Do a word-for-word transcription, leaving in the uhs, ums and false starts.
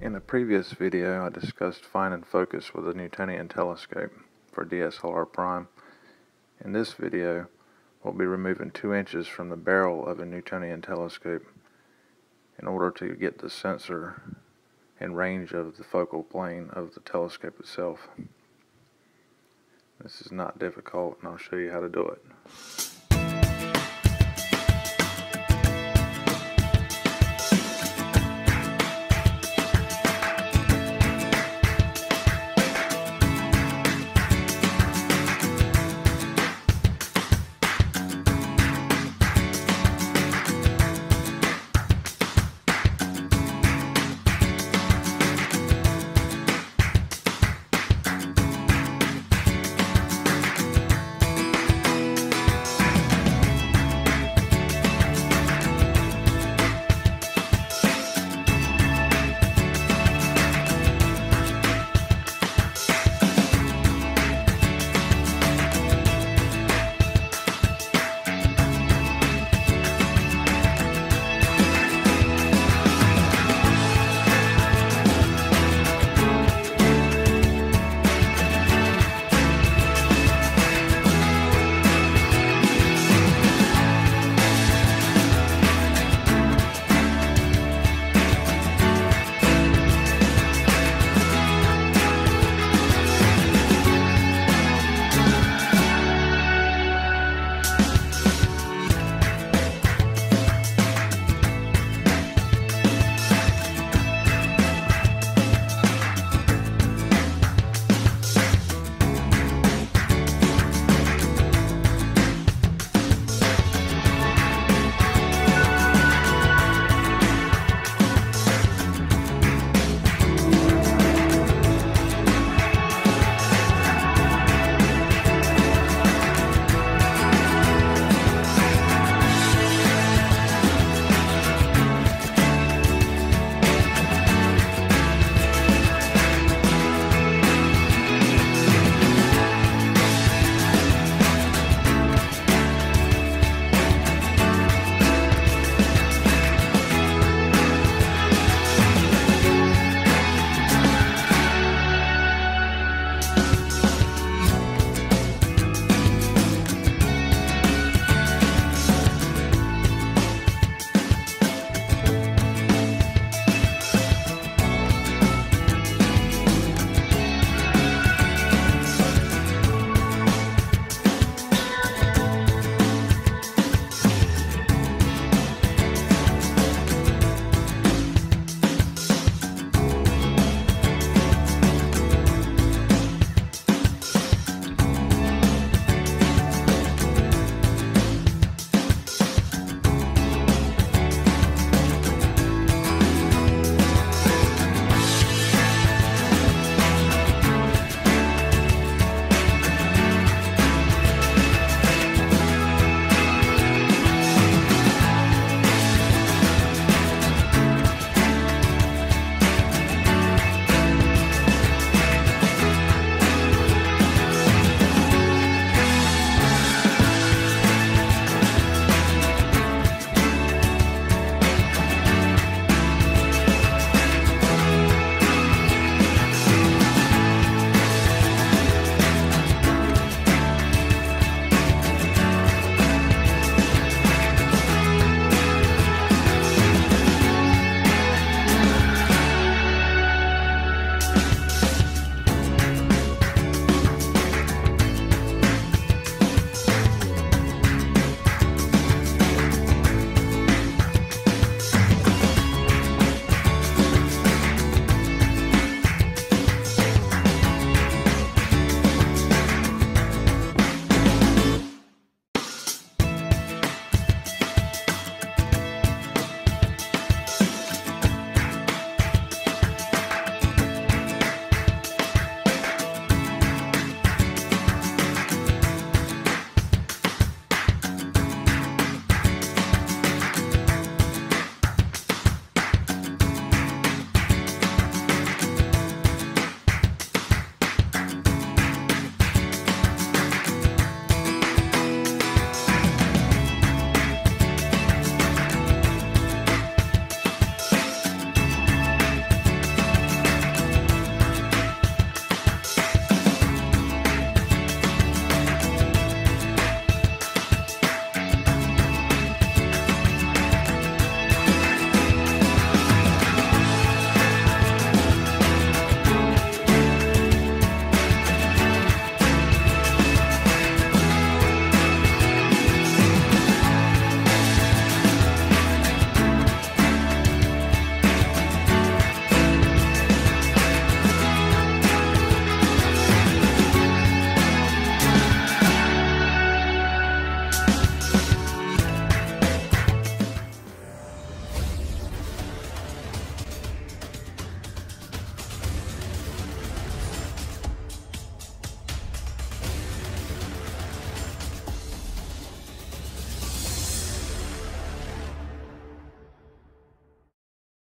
In a previous video I discussed find and focus with a Newtonian telescope for D S L R prime. In this video we'll be removing two inches from the barrel of a Newtonian telescope in order to get the sensor in range of the focal plane of the telescope itself. This is not difficult and I'll show you how to do it.